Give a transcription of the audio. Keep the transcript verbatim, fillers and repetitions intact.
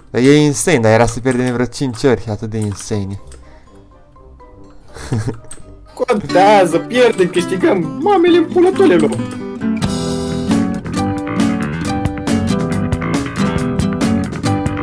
E insane, dar era să pierdem vreo cinci ori, atât de insane. Contează, pierdem, câștigăm, mamele în pulătulelor.